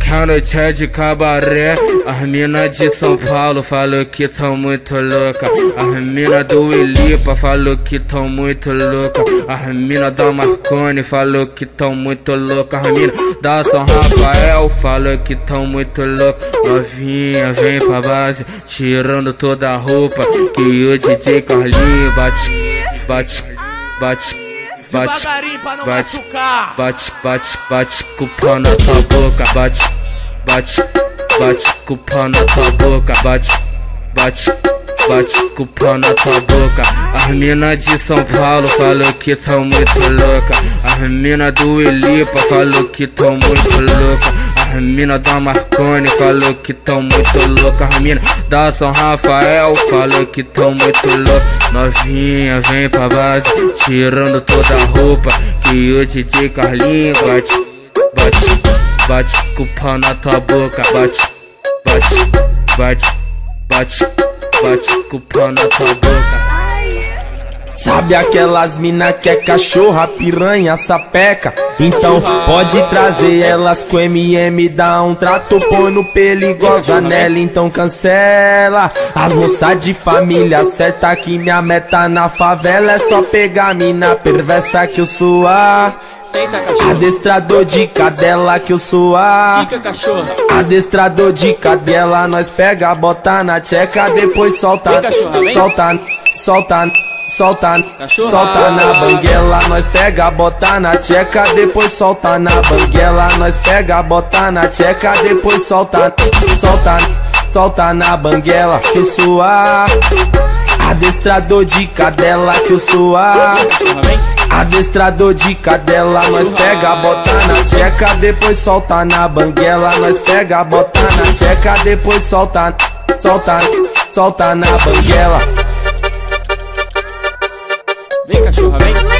que a noite é de cabaré. As mina de São Paulo falou que tão muito louca. As mina do Elipa falou que tão muito louca. As mina da Marconi falou que tão muito louca. As mina da São Rafael falou que tão muito louca. Novinha, vem pra base, tirando toda a roupa, que o DJ Carlinho bate, bate, bate, bate, bate, bate, bate, bate, com o pau na tua boca, bate, bate, bate, com o pau na tua boca, bate, bate, bate, com o pau na tua boca. As mina de São Paulo falou que tão muito louca. As mina do Elipa falou que tão muito louca. As mina da Marconi falou que tão muito louca. As mina da São Rafael falou que tão muito louca. Novinha, vem pra base, tirando toda a roupa, que o DJ Carlinho bate, bate, bate, com o pau na tua boca, bate, bate, bate, bate, bate, com o pau na tua boca. Sabe aquelas mina que é cachorra, piranha, sapeca? Então pode trazer elas com MM, dá um trato, põe no perigosa nela, então cancela. As moças de família certa que minha meta na favela é só pegar mina perversa que eu sou adestrador de cadela que eu sou adestrador de cadela. Nós pega, bota na tcheca, depois solta, solta, solta, solta, solta na banguela. Nós pega, bota na tcheca, depois solta na banguela. Nós pega, bota na tcheca, depois solta, solta, solta na banguela. Que eu sou adestrador de cadela, que eu sou adestrador de cadela. Nós pega, bota na tcheca, depois solta na banguela. Nós pega, bota na tcheca, depois solta, solta, solta na banguela. Vem, cachorra, vem.